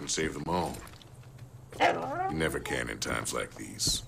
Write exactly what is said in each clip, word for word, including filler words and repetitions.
and save them all. You never can in times like these.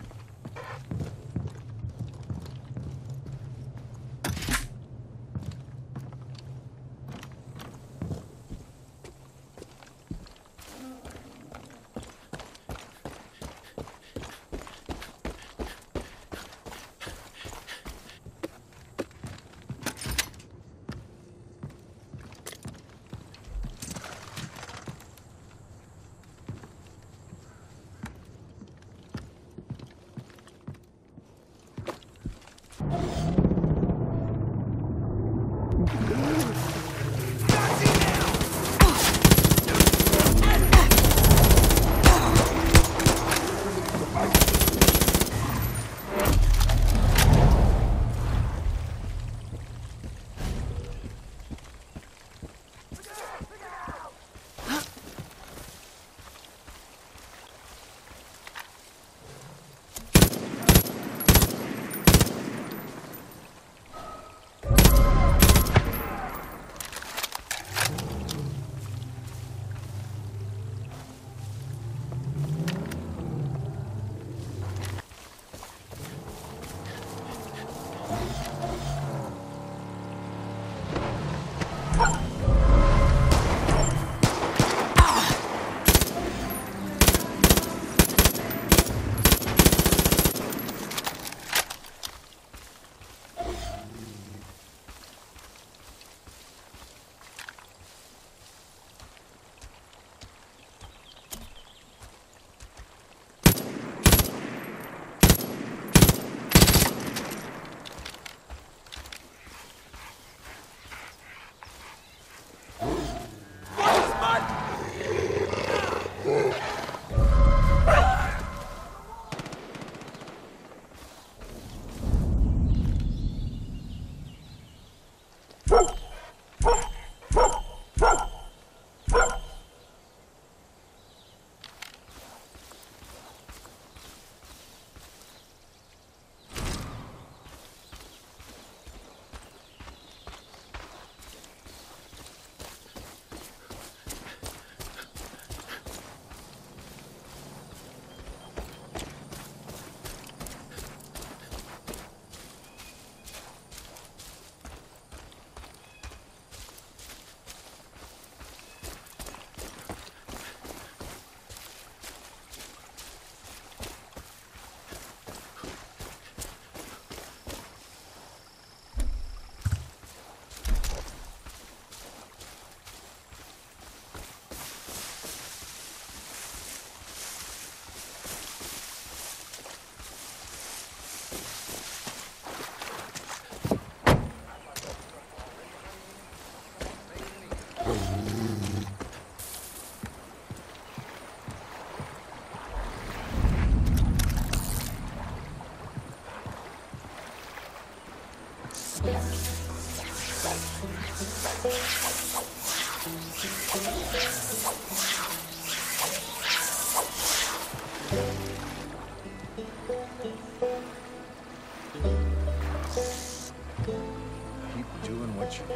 Keep doing what you're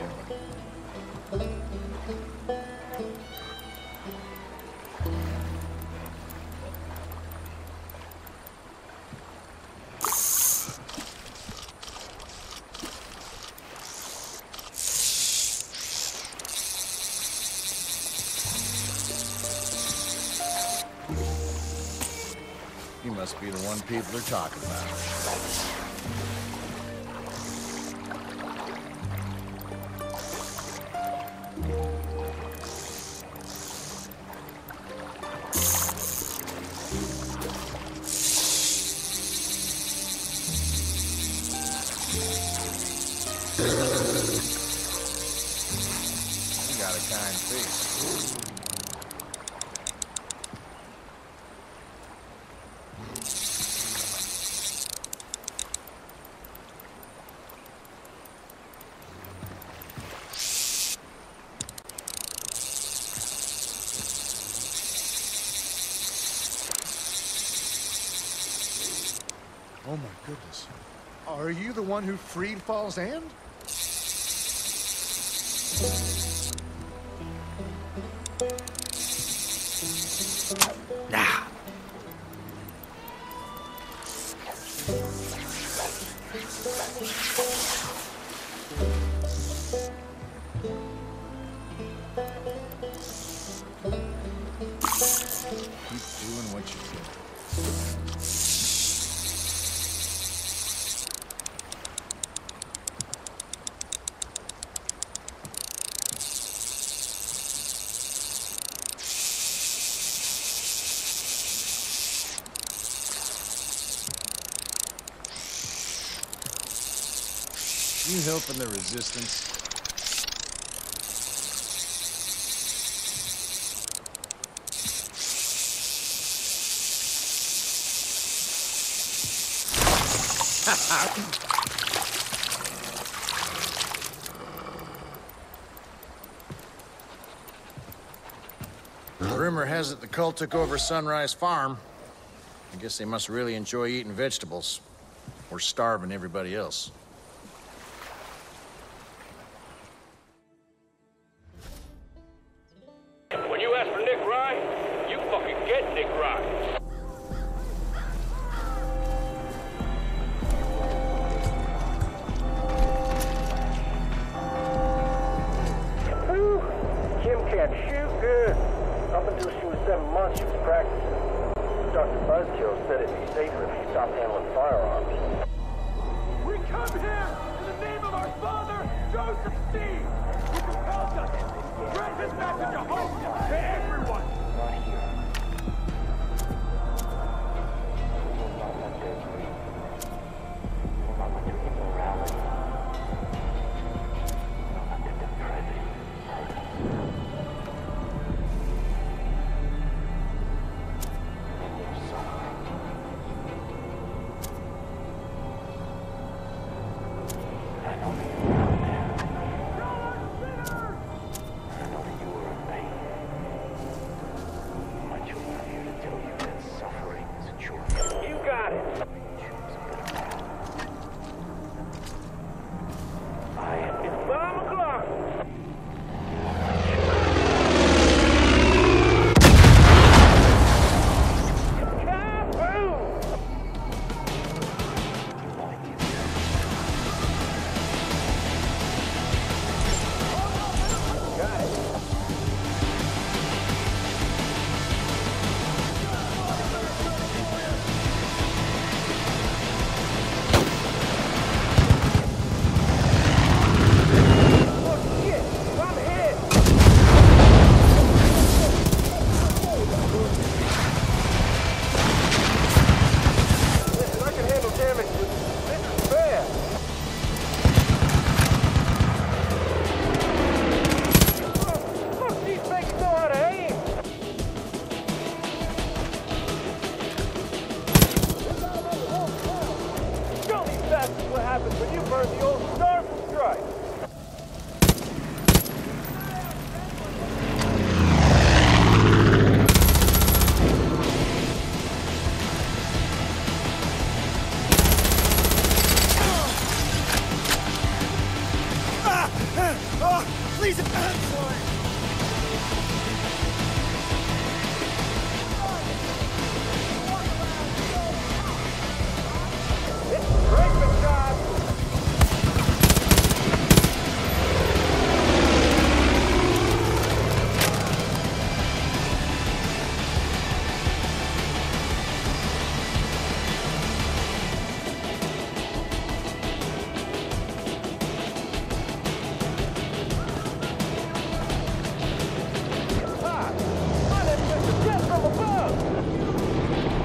doing. He must be the one people are talking about. You got a kind face. Oh my goodness. Are you the one who freed Fall's End? you helping the resistance? Rumor has it the cult took over Sunrise Farm. I guess they must really enjoy eating vegetables. Or starving everybody else. When you ask for Nick Rye, you fucking get Nick Rye. Whew. Kim can't shoot good. Up until she was seven months, she was practicing. Doctor Buzzkill said it'd be safer if she stopped handling firearms. We come here in the name of our father, Joseph Steve, who compels us to spread his message of hope to everyone. Not here. We will not let their greed. We will not let their immorality. We will not let their depravity hurt us. And their suffering. I know that you were out there. I know that you were in pain. My children are here to tell you that suffering is a choice. You got it. Choose a better path. I am It's five o'clock. Kaboom! Oh shit! I'm hit! Listen, I can handle damage, but this is bad. Oh, fuck, these things know how to aim! Show these bastards what happens when you burn the old Stars and Stripes! Please, I'm sorry. It's breakfast time! Hi! My name's Mister Death from above!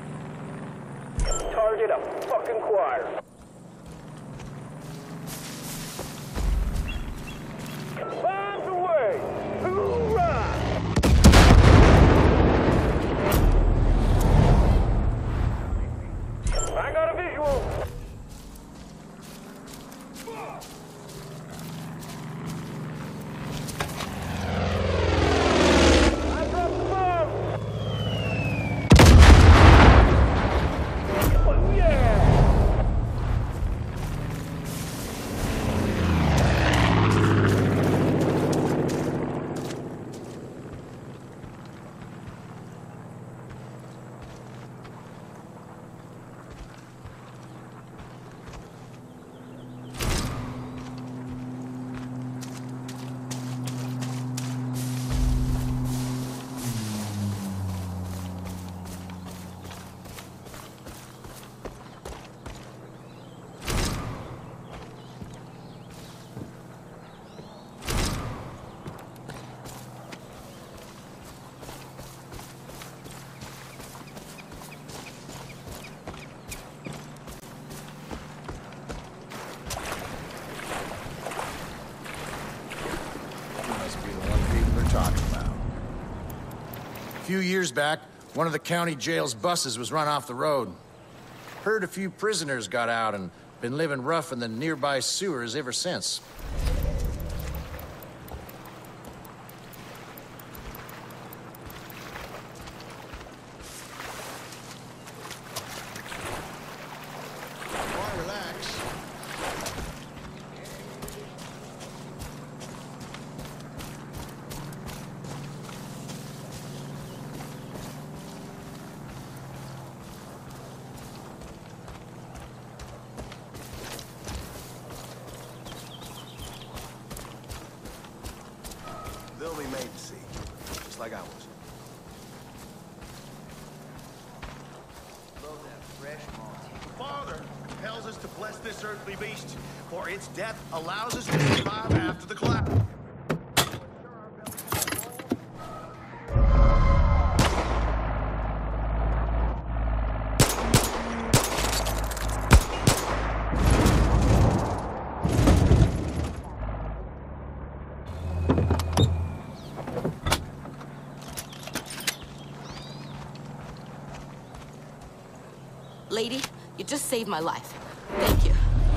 Target a fucking choir. A few years back, one of the county jail's buses was run off the road. Heard a few prisoners got out and been living rough in the nearby sewers ever since. They'll be made to see, just like I was. Father tells us to bless this earthly beast, for its death allows us to survive after the collapse. Lady, you just saved my life. Thank you.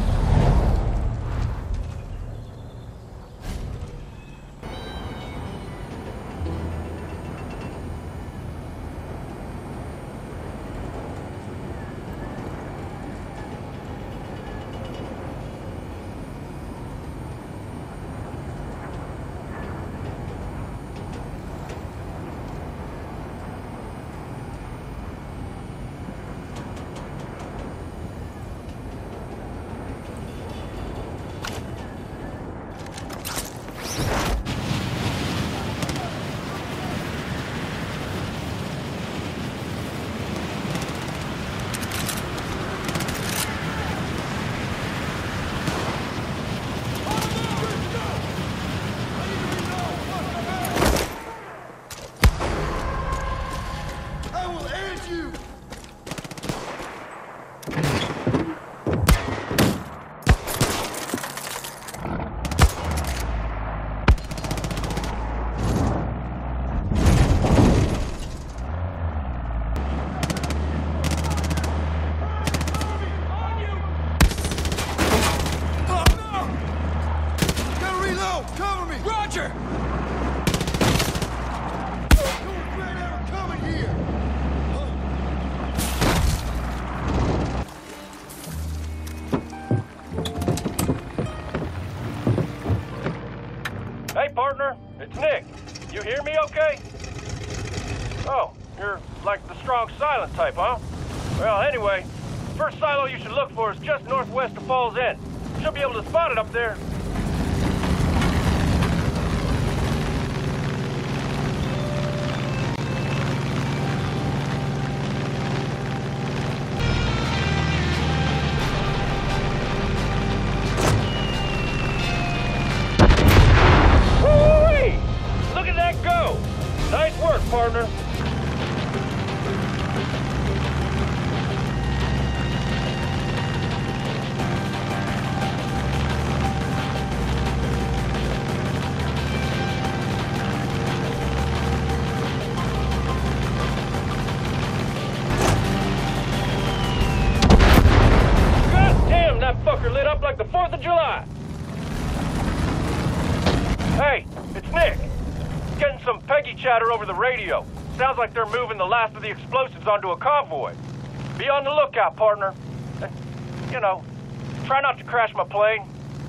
Hey, partner, it's Nick. You hear me okay? Oh, you're like the strong silent type, huh? Well, anyway, first silo you should look for is just northwest of Falls End. Should be able to spot it up there. Nice work, partner. God damn, that fucker lit up like the fourth of July. Hey, it's Nick. Getting some Peggy chatter over the radio. Sounds like they're moving the last of the explosives onto a convoy. Be on the lookout, partner. And, you know, try not to crash my plane.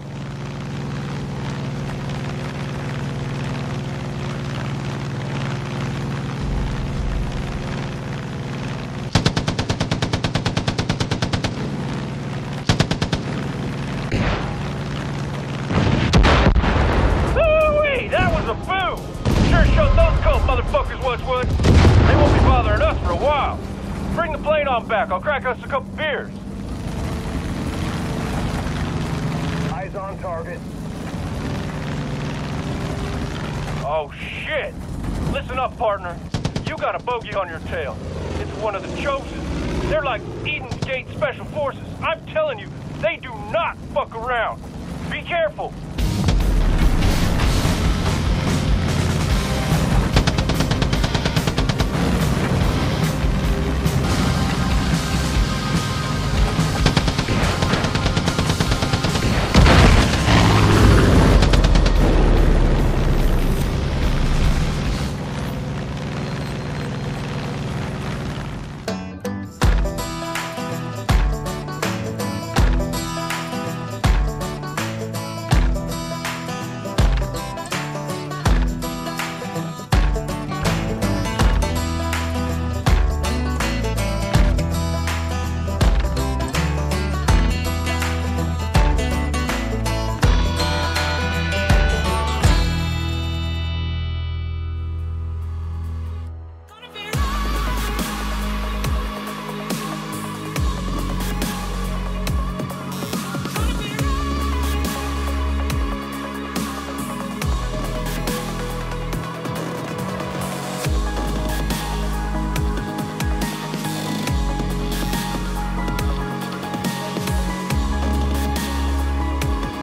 Woo-wee! That was a boom! Sure showed those cold motherfuckers what's what. They won't be bothering us for a while. Bring the plane on back. I'll crack us a couple beers. Eyes on target. Oh, shit. Listen up, partner. You got a bogey on your tail. It's one of the Chosen. They're like Eden's Gate Special Forces. I'm telling you, they do not fuck around. Be careful.